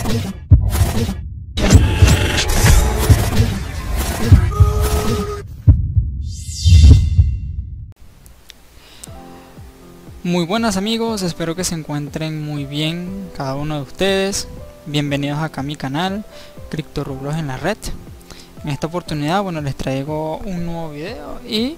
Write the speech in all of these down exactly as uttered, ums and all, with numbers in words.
Muy buenas amigos, espero que se encuentren muy bien cada uno de ustedes. Bienvenidos acá a mi canal Criptorublos en la red. En esta oportunidad, bueno, les traigo un nuevo video y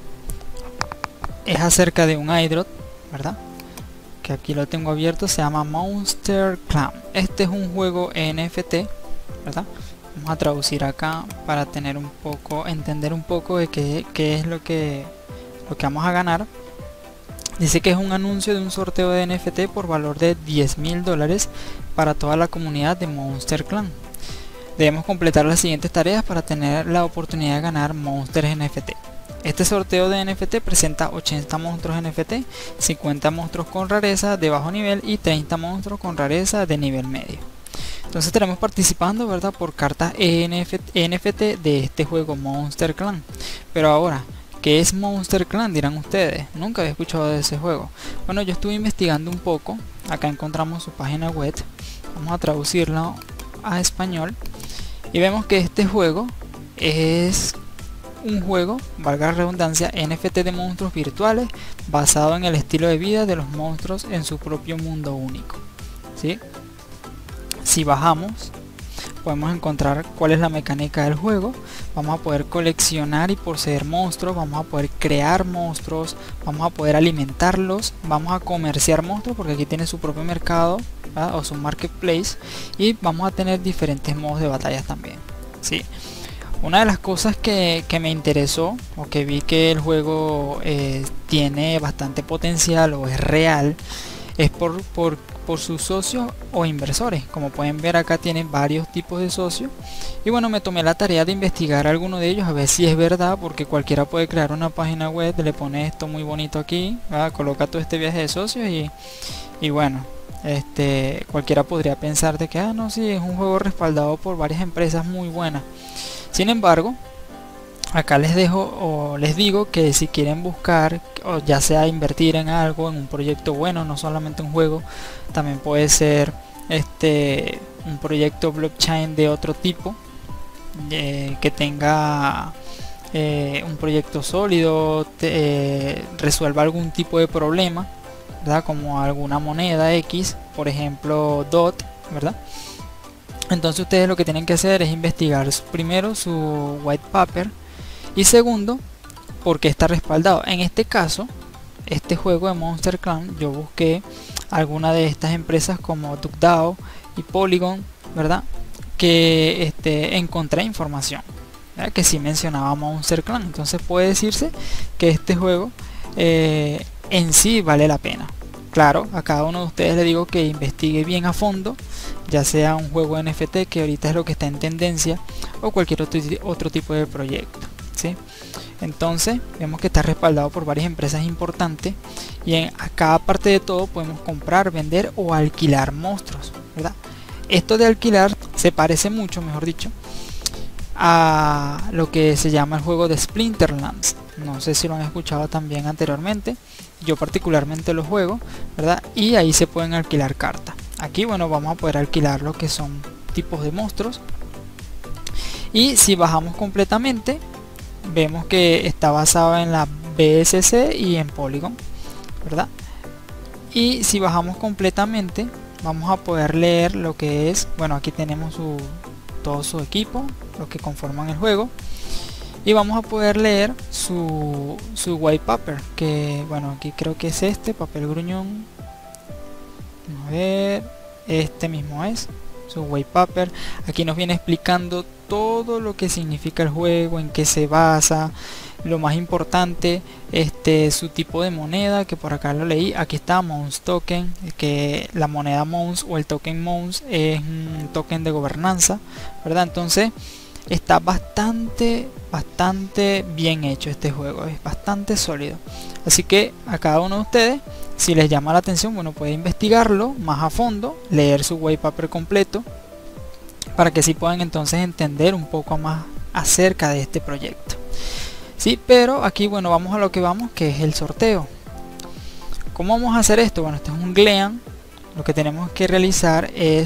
es acerca de un airdrop, ¿verdad? Que aquí lo tengo abierto, se llama Monster Clan. Este es un juego N F T, ¿verdad? Vamos a traducir acá para tener un poco, entender un poco de qué, qué es lo que, lo que vamos a ganar. Dice que es un anuncio de un sorteo de N F T por valor de diez mil dólares para toda la comunidad de Monster Clan. Debemos completar las siguientes tareas para tener la oportunidad de ganar Monsters N F T. Este sorteo de N F T presenta ochenta monstruos N F T, cincuenta monstruos con rareza de bajo nivel y treinta monstruos con rareza de nivel medio. Entonces estaremos participando, ¿verdad?, por cartas N F T de este juego Monster Clan. Pero ahora, ¿qué es Monster Clan?, dirán ustedes. Nunca había escuchado de ese juego. Bueno, yo estuve investigando un poco. Acá encontramos su página web. Vamos a traducirlo a español. Y vemos que este juego es un juego, valga la redundancia, N F T de monstruos virtuales basado en el estilo de vida de los monstruos en su propio mundo único. ¿Sí? Si bajamos, podemos encontrar cuál es la mecánica del juego. Vamos a poder coleccionar y poseer monstruos, vamos a poder crear monstruos, vamos a poder alimentarlos, vamos a comerciar monstruos porque aquí tiene su propio mercado, ¿verdad?, o su marketplace, y vamos a tener diferentes modos de batallas también. ¿Sí? Una de las cosas que, que me interesó, o que vi que el juego eh, tiene bastante potencial o es real, es por, por, por sus socios o inversores. Como pueden ver, acá tienen varios tipos de socios. Y bueno, me tomé la tarea de investigar alguno de ellos, a ver si es verdad, porque cualquiera puede crear una página web, le pone esto muy bonito aquí, ¿verdad?, coloca todo este viaje de socios y, y bueno, este cualquiera podría pensar de que, ah, no, sí, es un juego respaldado por varias empresas muy buenas. Sin embargo, acá les dejo o les digo que si quieren buscar, o ya sea invertir en algo, en un proyecto bueno, no solamente un juego, también puede ser este un proyecto blockchain de otro tipo, eh, que tenga eh, un proyecto sólido, te, eh, resuelva algún tipo de problema, ¿verdad?, como alguna moneda X, por ejemplo D O T, ¿verdad? Entonces ustedes lo que tienen que hacer es investigar primero su white paper y segundo, porque está respaldado. En este caso, este juego de Monster Clan, yo busqué alguna de estas empresas como DuckDAO y Polygon, ¿verdad?, que este, encontré información, ¿verdad?, que sí mencionaba Monster Clan. Entonces puede decirse que este juego eh, en sí vale la pena. Claro, a cada uno de ustedes le digo que investigue bien a fondo, ya sea un juego N F T, que ahorita es lo que está en tendencia, o cualquier otro, otro tipo de proyecto, ¿sí? Entonces vemos que está respaldado por varias empresas importantes y en cada parte de todo podemos comprar, vender o alquilar monstruos, ¿verdad? Esto de alquilar se parece mucho, mejor dicho, a lo que se llama el juego de Splinterlands. No sé si lo han escuchado también anteriormente. Yo particularmente lo juego, ¿verdad? Y ahí se pueden alquilar cartas. Aquí, bueno, vamos a poder alquilar lo que son tipos de monstruos. Y si bajamos completamente, vemos que está basado en la B S C y en Polygon, ¿verdad? Y si bajamos completamente, vamos a poder leer lo que es, bueno, aquí tenemos su, todo su equipo, los que conforman el juego. Y vamos a poder leer su, su white paper, que bueno, aquí creo que es este, papel gruñón. A ver, este mismo es su white paper. Aquí nos viene explicando todo lo que significa el juego, en qué se basa, lo más importante, este su tipo de moneda, que por acá lo leí. Aquí está Mons Token, que la moneda Mons o el token Mons es un token de gobernanza, ¿verdad? Entonces está bastante bastante bien hecho este juego, es bastante sólido. Así que a cada uno de ustedes, si les llama la atención, bueno, puede investigarlo más a fondo, leer su white paper completo, para que así puedan entonces entender un poco más acerca de este proyecto. Sí, pero aquí, bueno, vamos a lo que vamos, que es el sorteo. ¿Cómo vamos a hacer esto? Bueno, este es un Glean. Lo que tenemos que realizar es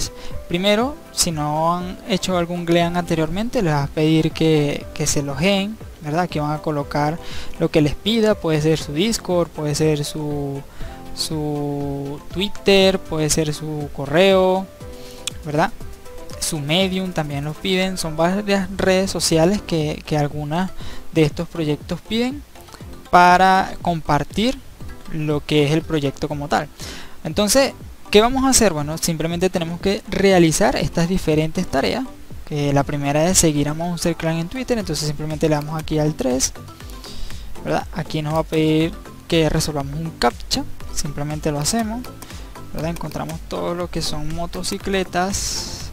Primero, si no han hecho algún glean anteriormente, les va a pedir que, que se logeen, ¿verdad? Que van a colocar lo que les pida, puede ser su Discord, puede ser su, su Twitter, puede ser su correo, ¿verdad? Su Medium también los piden. Son varias redes sociales que, que algunas de estos proyectos piden para compartir lo que es el proyecto como tal. Entonces, ¿qué vamos a hacer? Bueno, simplemente tenemos que realizar estas diferentes tareas. Que la primera es seguir a Monster Clan en Twitter, entonces simplemente le damos aquí al tres, ¿verdad? Aquí nos va a pedir que resolvamos un captcha, simplemente lo hacemos, ¿verdad? Encontramos todo lo que son motocicletas,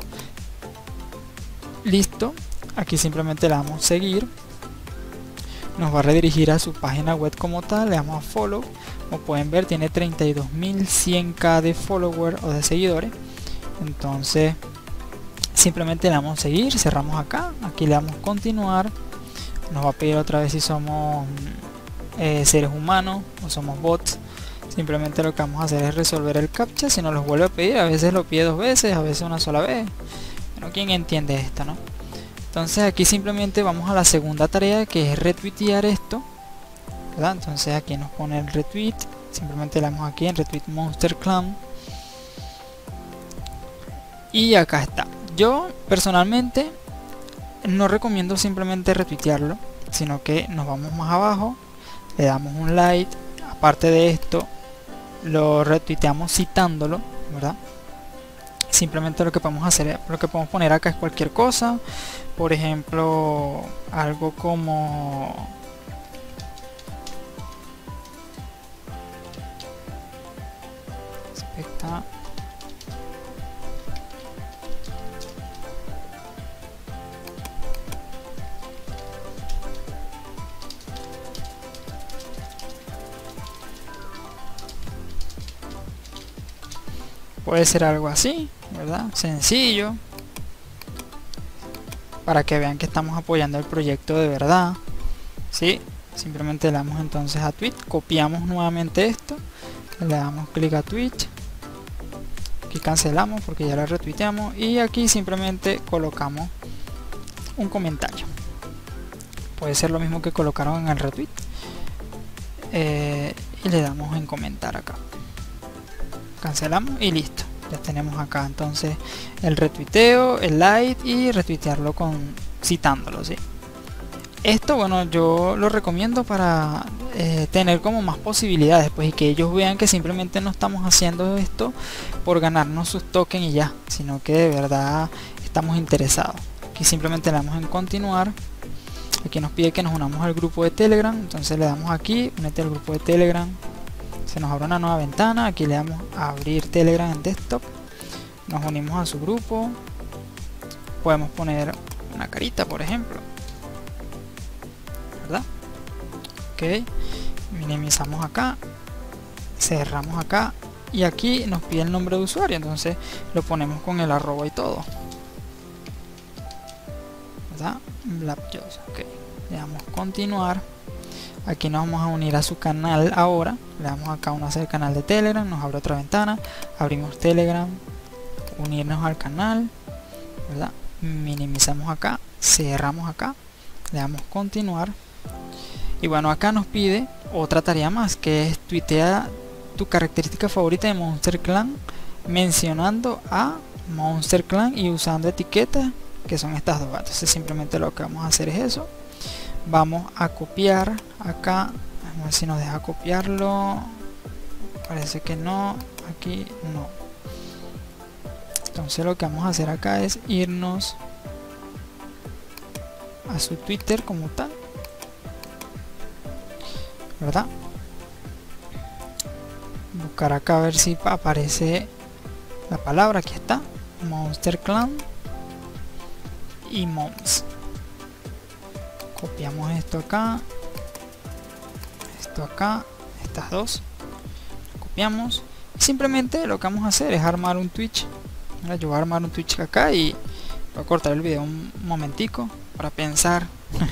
listo. Aquí simplemente le damos seguir, nos va a redirigir a su página web como tal, le damos a follow. Como pueden ver, tiene treinta y dos mil cien k de followers o de seguidores. Entonces simplemente le damos seguir, cerramos acá, aquí le damos continuar. Nos va a pedir otra vez si somos eh, seres humanos o somos bots. Simplemente lo que vamos a hacer es resolver el captcha. Si nos lo vuelve a pedir, a veces lo pide dos veces, a veces una sola vez. Bueno, ¿quién entiende esto, no? Entonces aquí simplemente vamos a la segunda tarea, que es retuitear esto, ¿verdad? Entonces aquí nos pone el retweet, simplemente le damos aquí en retweet Monster Clan y acá está. Yo personalmente no recomiendo simplemente retuitearlo, sino que nos vamos más abajo, le damos un like, aparte de esto lo retuiteamos citándolo, ¿verdad? Simplemente lo que podemos hacer, lo que podemos poner acá es cualquier cosa, por ejemplo algo como especta puede ser algo así, ¿verdad? Sencillo, para que vean que estamos apoyando el proyecto de verdad, ¿sí? Simplemente le damos entonces a tweet, copiamos nuevamente esto, le damos clic a tweet, aquí cancelamos porque ya lo retuiteamos y aquí simplemente colocamos un comentario. Puede ser lo mismo que colocaron en el retweet, eh, y le damos en comentar acá, cancelamos y listo. Ya tenemos acá entonces el retuiteo, el like y retuitearlo con citándolo, ¿sí? Esto, bueno, yo lo recomiendo para eh, tener como más posibilidades, pues, y que ellos vean que simplemente no estamos haciendo esto por ganarnos sus tokens y ya, sino que de verdad estamos interesados. Aquí simplemente le damos en continuar. Aquí nos pide que nos unamos al grupo de Telegram, entonces le damos aquí, únete al grupo de Telegram. Se nos abre una nueva ventana, aquí le damos a abrir Telegram en desktop, nos unimos a su grupo, podemos poner una carita por ejemplo, ¿verdad? Ok, minimizamos acá, cerramos acá y aquí nos pide el nombre de usuario, entonces lo ponemos con el arroba y todo, ¿verdad? Blackjoss, ok, le damos continuar. Aquí nos vamos a unir a su canal ahora, le damos acá a hacer canal de Telegram, nos abre otra ventana, abrimos Telegram, unirnos al canal, ¿verdad? Minimizamos acá, cerramos acá, le damos continuar y bueno, acá nos pide otra tarea más, que es tuitea tu característica favorita de Monster Clan mencionando a Monster Clan y usando etiquetas que son estas dos. Entonces simplemente lo que vamos a hacer es eso. Vamos a copiar acá, a ver si nos deja copiarlo, parece que no, aquí no. Entonces lo que vamos a hacer acá es irnos a su Twitter como tal, ¿verdad? Buscar acá a ver si aparece la palabra, aquí está, Monster Clan y Mons. Copiamos esto acá, esto acá, estas dos, copiamos y simplemente lo que vamos a hacer es armar un Twitch. Ahora yo voy a armar un Twitch acá y voy a cortar el video un momentico para pensar.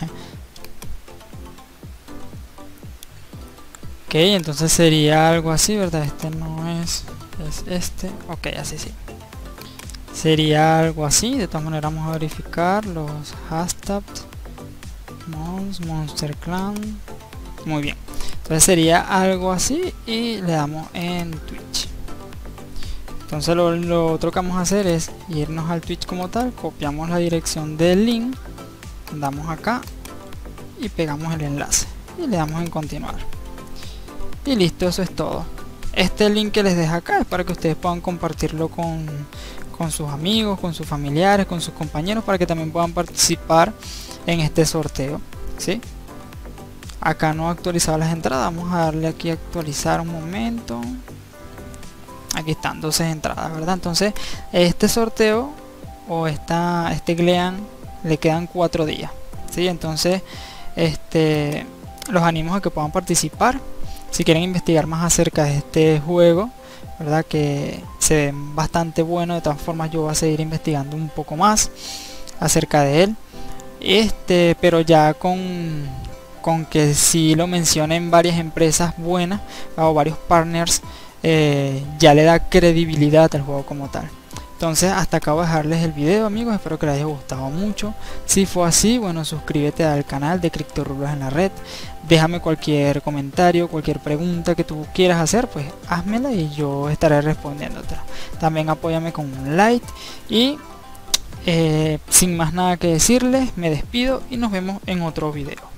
Ok, entonces sería algo así, ¿verdad? Este no es, es este, ok, así sí. sería algo así. De todas maneras vamos a verificar los hashtags. Mons, Monster Clan. Muy bien, entonces sería algo así y le damos en Twitch. Entonces lo, lo otro que vamos a hacer es irnos al Twitch como tal, copiamos la dirección del link, damos acá y pegamos el enlace y le damos en continuar y listo. Eso es todo. Este link que les dejo acá es para que ustedes puedan compartirlo con, con sus amigos, con sus familiares, con sus compañeros, para que también puedan participar en este sorteo, ¿sí? Acá no he actualizado las entradas, vamos a darle aquí a actualizar un momento. Aquí están doce entradas, ¿verdad? Entonces este sorteo o esta, este Glean le quedan cuatro días, ¿sí? Entonces este, los animo a que puedan participar. Si quieren investigar más acerca de este juego, ¿verdad? Que se ve bastante bueno. De todas formas yo voy a seguir investigando un poco más acerca de él. Este, pero ya con, con que si lo mencionen varias empresas buenas o varios partners, eh, ya le da credibilidad al juego como tal. Entonces hasta acá voy a dejarles el video, amigos, espero que les haya gustado mucho. Si fue así, bueno, suscríbete al canal de Criptorublos en la red, déjame cualquier comentario, cualquier pregunta que tú quieras hacer, pues házmela y yo estaré respondiéndotela. También apóyame con un like y eh, sin más nada que decirles, me despido y nos vemos en otro video.